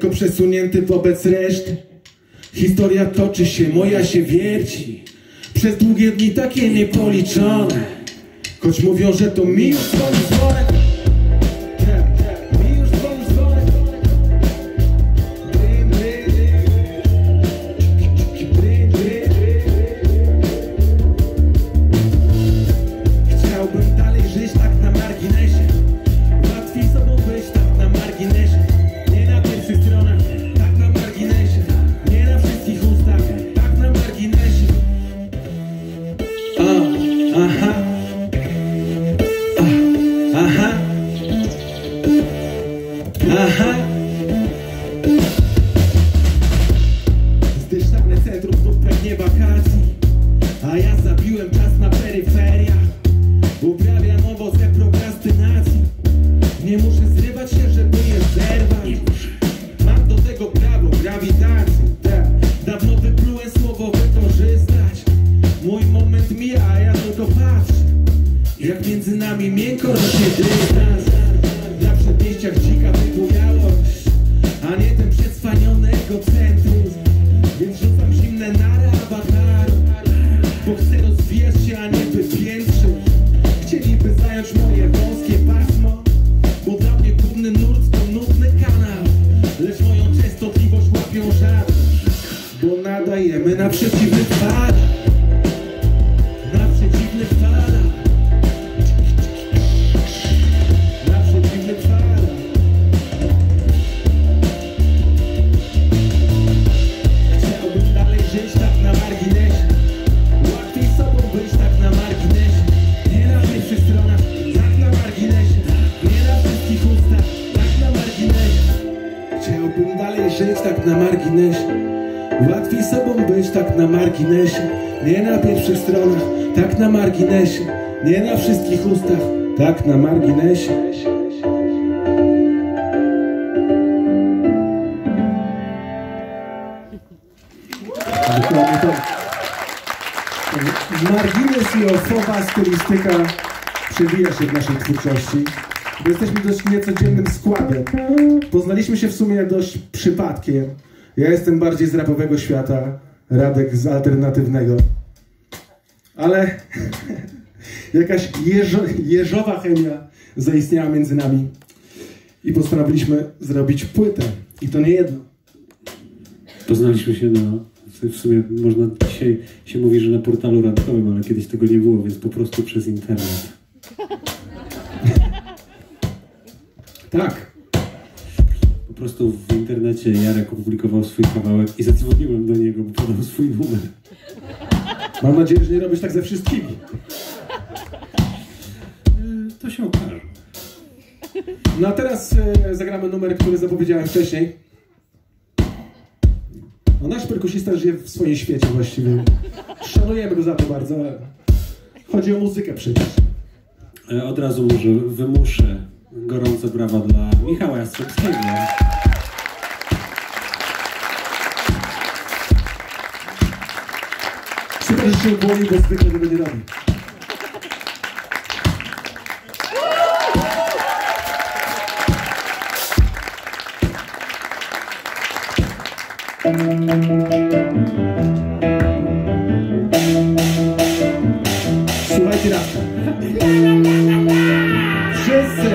lekko przesunięty wobec reszty. Historia toczy się, moja się wierci. Przez długie dni takie niepoliczone. Choć mówią, że to mi już dzwoni dzwonek. Mi już dzwoni dzwonek. Chciałbym dalej żyć tak na marginesie. Łatwiej sobą być tak na marginesie. Nie na pierwszych stronach, tak na marginesie. Nie na wszystkich ustach, tak na marginesie. Aha. Aha. Aha. Zdyszane centrum znów pragnie wakacji, a ja zabiłem czas na peryferiach. Uprawiam owoce prokrastynacji. Nie muszę zrywać się, żeby je zerwać. Mam do tego prawo, grawitacji. Dawno wyplułem słowo wykorzystać. Mój moment mija, a ja tylko patrzę, jak między nami miękko rośnie dystans. Na przedmieściach dzika wybujałość, a nie ten przetrwaniony egocentryzm. Więc rzucam zimne nary awataru, bo chcę rozwijać się, a nie wypiętrzyć. Chcieliby zająć moje wąskie pasmo, bo dla mnie główny nurt to nudny kanał. Lecz moją częstotliwość łapią żart, bo nadajemy na przeciwnych falach. Na przeciwnych falach. Na przeciwnych falach. Chciałbym dalej żyć tak na marginesie. Łatwiej sobą być tak na marginesie. Nie na pierwszych stronach, tak na marginesie. Nie na wszystkich ustach, tak na marginesie. Chciałbym dalej żyć tak na marginesie. Łatwiej sobą być tak na marginesie. Nie na pierwszych stronach, tak na marginesie. Nie na wszystkich ustach, tak na marginesie. Dokładnie tak. Margines i osoba, stylistyka przewija się w naszej twórczości. Bo jesteśmy dość niecodziennym składem. Poznaliśmy się w sumie dość przypadkiem. Ja jestem bardziej z rapowego świata, Radek z alternatywnego. Ale jakaś jeżowa chemia zaistniała między nami i postanowiliśmy zrobić płytę. I to nie jedno. Poznaliśmy się w sumie można dzisiaj się mówi, że na portalu randkowym, ale kiedyś tego nie było, więc po prostu przez internet. Tak. Po prostu w internecie Jarek opublikował swój kawałek i zadzwoniłem do niego, bo podał swój numer. Mam nadzieję, że nie robisz tak ze wszystkimi. To się okaże. No a teraz zagramy numer, który zapowiedziałem wcześniej. No, nasz perkusista żyje w swoim świecie właściwie. Szanujemy go za to bardzo, ale chodzi o muzykę przecież. Od razu może wymuszę gorące brawa dla Michała Jastrzębskiego. Super, że się boli, bo zwykle tego nie robi. Słuchajcie raz. Wszyscy.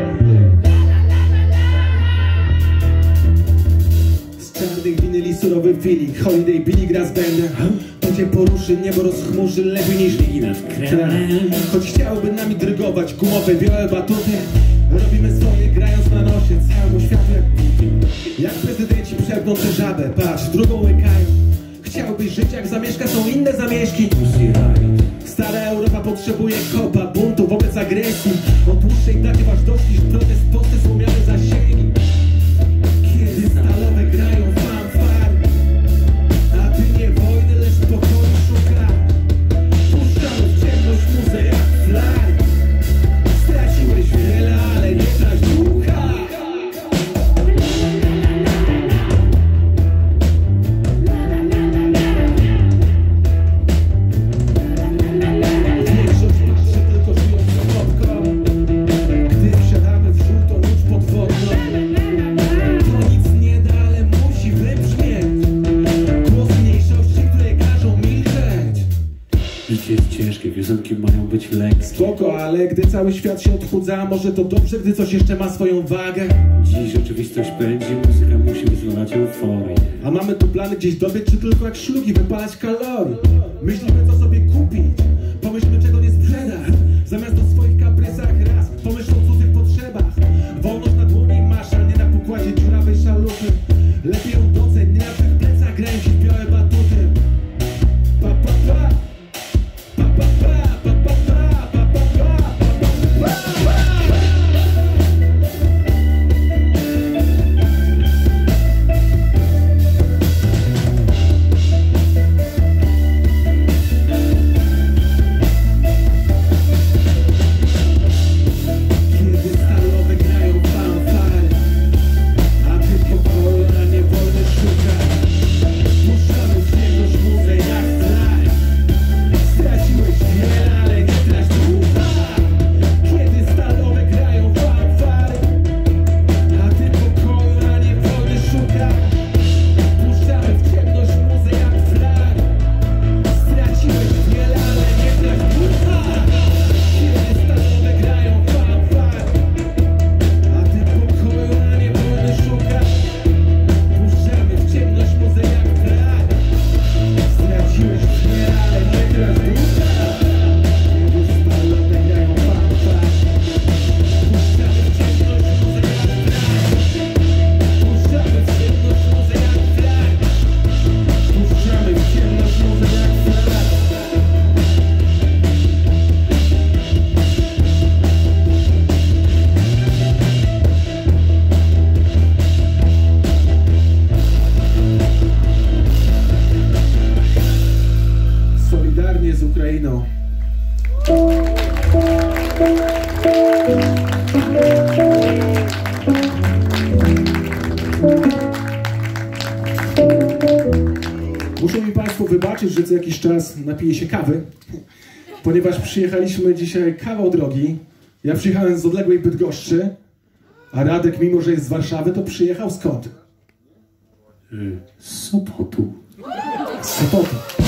Z czarnych winyli surowy feeling. Holiday Billy gra z bandem. To cię poruszy, niebo rozchmurzy lepiej niż ligi nad kremem. Choć chciałby nami drygować gumowe białe batuty, robimy swoje grając na nosie całemu światu jak prezydenci przebną tę żabę. Patrz, drugą łykają. Chciałbyś żyć jak zamieszka, są inne zamieszki. Stara Europa potrzebuje kopa, buntu wobec agresji. O dłuższej dacie ważności niż protest, posty złomiane zasięgi. Kiedy stalowe grają fanfary, a ty nie wojny, lecz spokoju szuka. Puszczamy w ciemność muzę jak flary. Straciłeś wiele, ale nie trać ducha. Gdy wsiadamy w żółtą łódź podwodną, to nic nie da. ciężkie, piosenki mają być lekkie. Spoko, ale gdy cały świat się odchudza, może to dobrze, gdy coś jeszcze ma swoją wagę. Dziś rzeczywistość pędzi, muzyka musi wyzwalać euforię. A mamy tu plany gdzieś dobiec, czy tylko jak szlugi wypalać kalorii? Myślimy, co sobie kupić, pomyślmy, czego nie sprzedać. Zamiast o swoich kaprysach raz, pomyśl o cudzych potrzebach. Wolność na dłoni masz, a nie na pokładzie dziurawej szalupy. Lepiej ją doceń, nie na tych plecach grają ci białe batuty. Pa, pa, pa. Pa, pa, pa, pa, pa, pa, pa, pa, pa, pa, pa, pa. Z Ukrainą. Muszą mi Państwo wybaczyć, że co jakiś czas napiję się kawy, ponieważ przyjechaliśmy dzisiaj kawał drogi. Ja przyjechałem z odległej Bydgoszczy, a Radek, mimo że jest z Warszawy, to przyjechał skąd? Z Sopotu. Z Sopotu.